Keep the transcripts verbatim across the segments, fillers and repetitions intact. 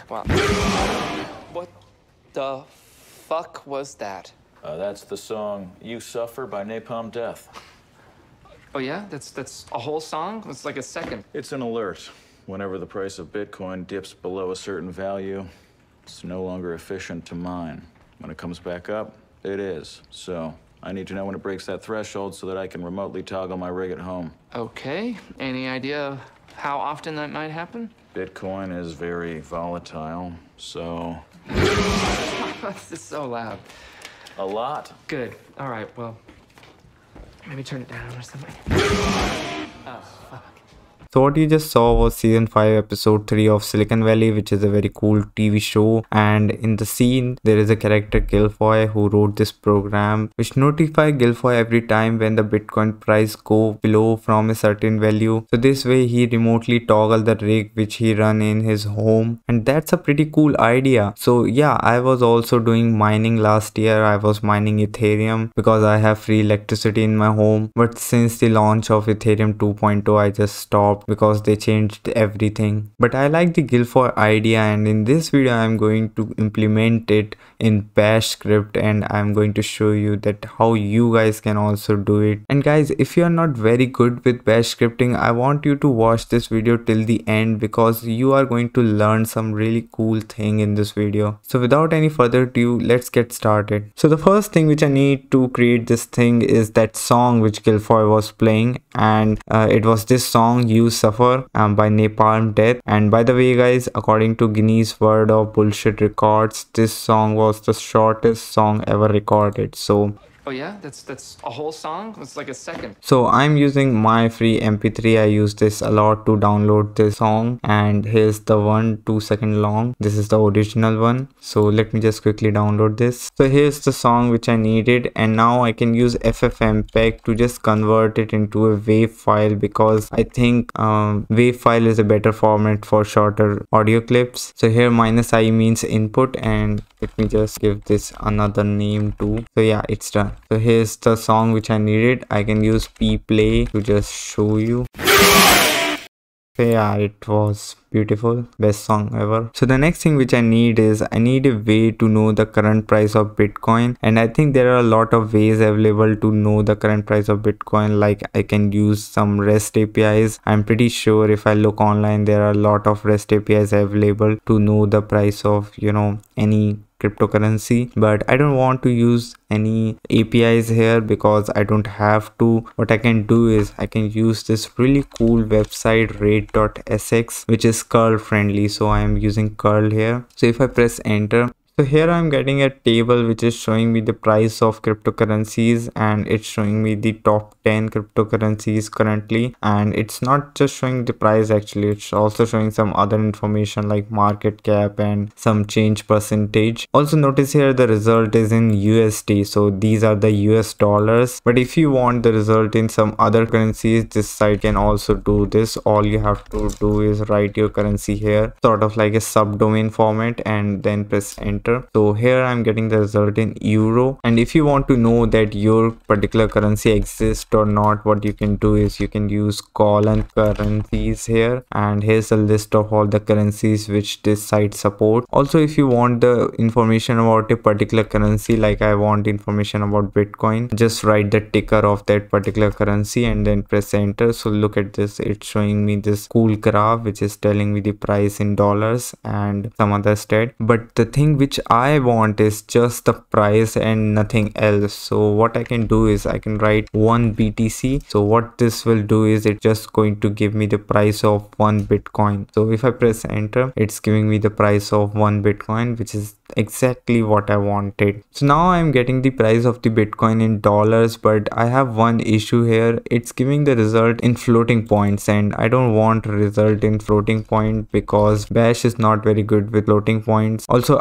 Wow. What the fuck was that? Uh, that's the song You Suffer by Napalm Death. Oh yeah? That's that's a whole song? It's like a second. It's an alert. Whenever the price of Bitcoin dips below a certain value, it's no longer efficient to mine. When it comes back up, it is. So I need to know when it breaks that threshold so that I can remotely toggle my rig at home. Okay. Any idea how often that might happen? Bitcoin is very volatile, so... This is so loud. A lot. Good. All right, well, maybe turn it down or something. Oh, fuck. So what you just saw was season five episode three of Silicon Valley, which is a very cool T V show, and in the scene there is a character Gilfoyle who wrote this program which notify Gilfoyle every time when the Bitcoin price go below from a certain value. So this way he remotely toggle the rig which he run in his home, and that's a pretty cool idea. So yeah, I was also doing mining last year. I was mining Ethereum because I have free electricity in my home, but since the launch of Ethereum two point oh I just stopped because they changed everything. But I like the Gilfoyle idea, and in this video I'm going to implement it in bash script, and I'm going to show you that how you guys can also do it. And guys, if you are not very good with bash scripting, I want you to watch this video till the end because you are going to learn some really cool thing in this video. So without any further ado, let's get started. So the first thing which I need to create this thing is that song which Gilfoyle was playing, and uh, it was this song You Suffer um, by Napalm Death. And by the way guys, according to Guinness World of Bullshit Records, this song was the shortest song ever recorded. So Oh yeah? That's that's a whole song? It's like a second. So I'm using my free M P three. I use this a lot to download this song, and here's the one two second long. This is the original one. So let me just quickly download this. So here's the song which I needed, and now I can use F F mpeg to just convert it into a wave file because I think um, wave file is a better format for shorter audio clips. So here minus I means input, and let me just give this another name too. So yeah, it's done. So here's the song which I needed. I can use p play to just show you. So yeah, it was beautiful, best song ever. So the next thing which I need is I need a way to know the current price of Bitcoin, and I think there are a lot of ways available to know the current price of Bitcoin. Like I can use some REST A P Is. I'm pretty sure if I look online there are a lot of REST A P Is available to know the price of, you know, any cryptocurrency, but I don't want to use any A P Is here because I don't have to. What I can do is I can use this really cool website rate dot S X which is curl friendly, so I am using curl here. So if I press enter, so here I'm getting a table which is showing me the price of cryptocurrencies, and it's showing me the top ten cryptocurrencies currently, and it's not just showing the price, actually it's also showing some other information like market cap and some change percentage. Also notice here the result is in U S D, so these are the U S dollars. But if you want the result in some other currencies, this site can also do this. All you have to do is write your currency here, sort of like a subdomain format, and then press enter. So here I'm getting the result in euro, and if you want to know that your particular currency exists or not, what you can do is you can use colon currencies here, and here's a list of all the currencies which this site support. Also if you want the information about a particular currency, like I want information about Bitcoin, just write the ticker of that particular currency and then press enter. So look at this, it's showing me this cool graph which is telling me the price in dollars and some other stat. But the thing which I want is just the price and nothing else. So what I can do is I can write one B T C. So what this will do is it's just going to give me the price of one Bitcoin. So if I press enter, it's giving me the price of one Bitcoin, which is exactly what I wanted. So now I'm getting the price of the Bitcoin in dollars, but I have one issue here. It's giving the result in floating points, and I don't want result in floating point because bash is not very good with floating points. Also I don't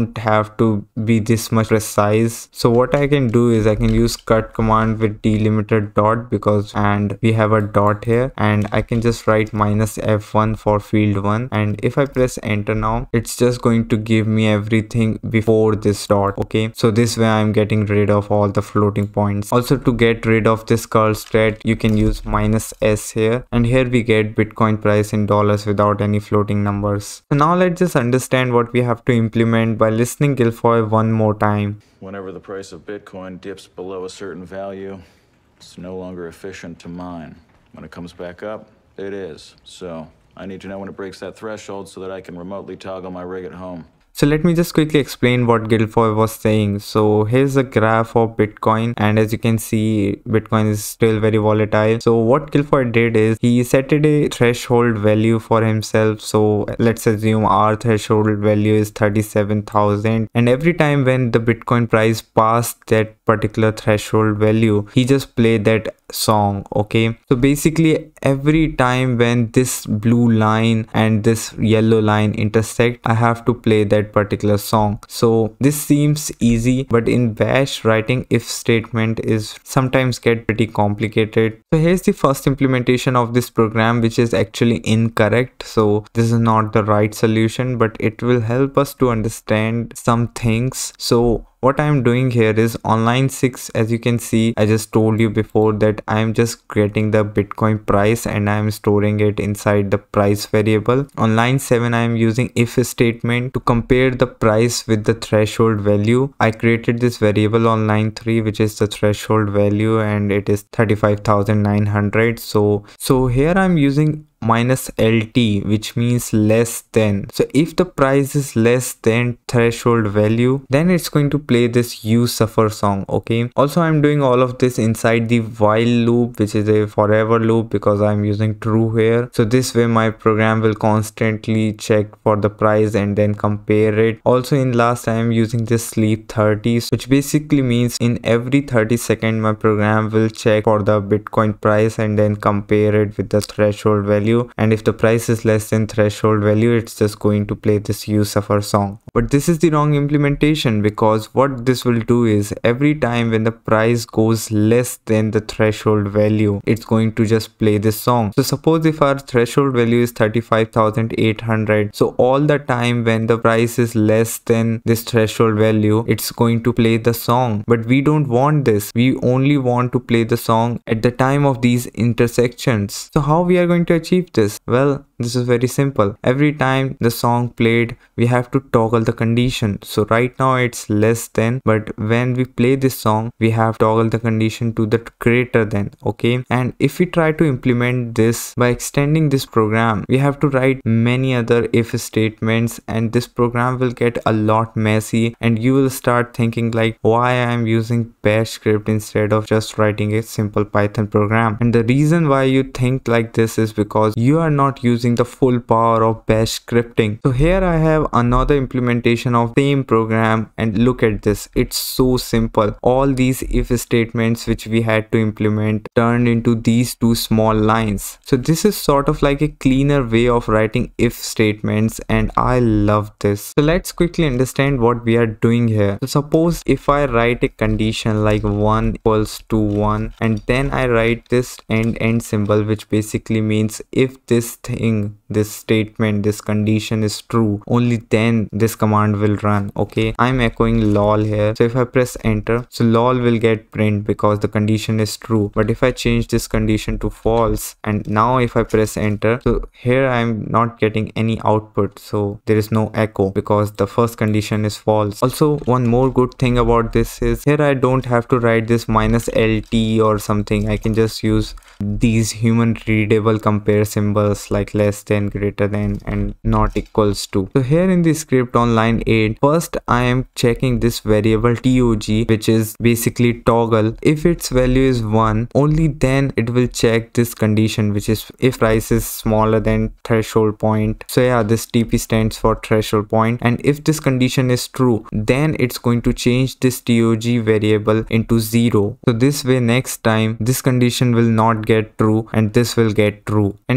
don't have to be this much precise. So what I can do is I can use cut command with delimited dot, because and we have a dot here, and I can just write minus F one for field one, and if I press enter now, it's just going to give me everything before this dot. Okay, so this way I'm getting rid of all the floating points. Also, to get rid of this curl stat, you can use minus S here, and here we get Bitcoin price in dollars without any floating numbers. So now let's just understand what we have to implement by listening Gilfoyle one more time. Whenever the price of Bitcoin dips below a certain value, it's no longer efficient to mine. When it comes back up, it is. So I need to know when it breaks that threshold so that I can remotely toggle my rig at home. So let me just quickly explain what Gilfoyle was saying. So here's a graph of Bitcoin, and as you can see, Bitcoin is still very volatile. So what Gilfoyle did is he set a threshold value for himself. So let's assume our threshold value is thirty-seven thousand, and every time when the Bitcoin price passed that particular threshold value, he just played that song. Okay, so basically every time when this blue line and this yellow line intersect, I have to play that particular song. So this seems easy, but in bash, writing if statement is sometimes get pretty complicated. So here's the first implementation of this program, which is actually incorrect. So this is not the right solution, but it will help us to understand some things. So what I'm doing here is on line six, as you can see, I just told you before that I'm just getting the Bitcoin price and I'm storing it inside the price variable. On line seven, I'm using if statement to compare the price with the threshold value. I created this variable on line three, which is the threshold value, and it is thirty-five thousand nine hundred. So, so here I'm using minus L T, which means less than. So if the price is less than threshold value, then it's going to play this you suffer song. Okay, also I'm doing all of this inside the while loop, which is a forever loop, because I'm using true here. So this way my program will constantly check for the price and then compare it. Also in last, I am using this sleep thirty, which basically means in every thirty seconds my program will check for the Bitcoin price and then compare it with the threshold value. And if the price is less than threshold value, it's just going to play this you suffer song. But this is the wrong implementation, because what this will do is every time when the price goes less than the threshold value, it's going to just play this song. So suppose if our threshold value is thirty-five thousand eight hundred, so all the time when the price is less than this threshold value, it's going to play the song. But we don't want this. We only want to play the song at the time of these intersections. So how we are going to achieve this? Well, this is very simple. Every time the song played, we have to toggle the condition. So right now it's less than, but when we play this song, we have to toggle the condition to the greater than. Okay, and if we try to implement this by extending this program, we have to write many other if statements, and this program will get a lot messy, and you will start thinking like, why I am using bash script instead of just writing a simple Python program. And the reason why you think like this is because you are not using the full power of bash scripting. So here I have another implementation of same program, and look at this, it's so simple. All these if statements which we had to implement turned into these two small lines. So this is sort of like a cleaner way of writing if statements, and I love this. So let's quickly understand what we are doing here. So suppose if I write a condition like one equals to one, and then I write this end end symbol, which basically means if this thing, this statement, this condition is true, only then this command will run. Okay, I'm echoing lol here. So if I press enter, so lol will get print because the condition is true. But if I change this condition to false, and now if I press enter, so here I'm not getting any output, so there is no echo because the first condition is false. Also, one more good thing about this is here I don't have to write this minus L T or something. I can just use these human readable compare symbols like less than, greater than, and not equals to. So here in the script on line eight, first I am checking this variable tog, which is basically toggle. If its value is one, only then it will check this condition, which is if price is smaller than threshold point. So yeah, this T P stands for threshold point, and if this condition is true, then it's going to change this tog variable into zero. So this way next time this condition will not get true and this will get true. And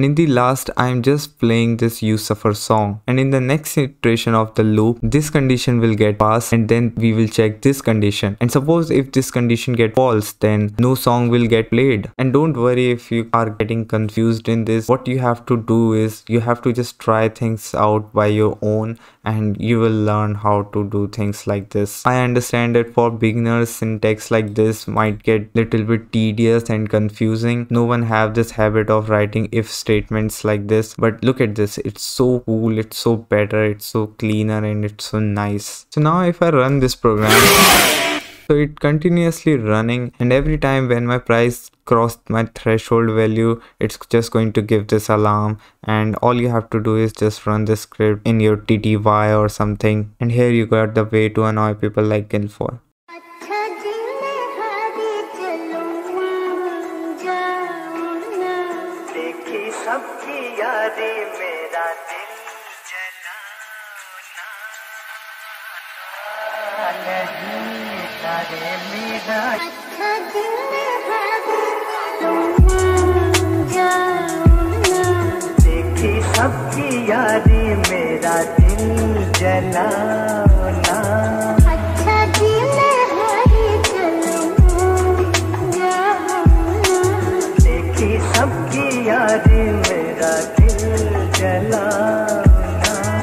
and in the last I am just playing this You Suffer song, and in the next iteration of the loop this condition will get passed, and then we will check this condition, and suppose if this condition get false, then no song will get played. And don't worry if you are getting confused in this. What you have to do is you have to just try things out by your own, and you will learn how to do things like this. I understand that for beginners syntax like this might get little bit tedious and confusing. No one have this habit of writing if statements like this, but look at this, it's so cool, it's so better, it's so cleaner, and it's so nice. So now if I run this program, so it continuously running, and every time when my price crossed my threshold value, it's just going to give this alarm, and all you have to do is just run the script in your T T Y or something. And here you got the way to annoy people like Gilfoyle. देखी सबकी यादें मेरा दिल जला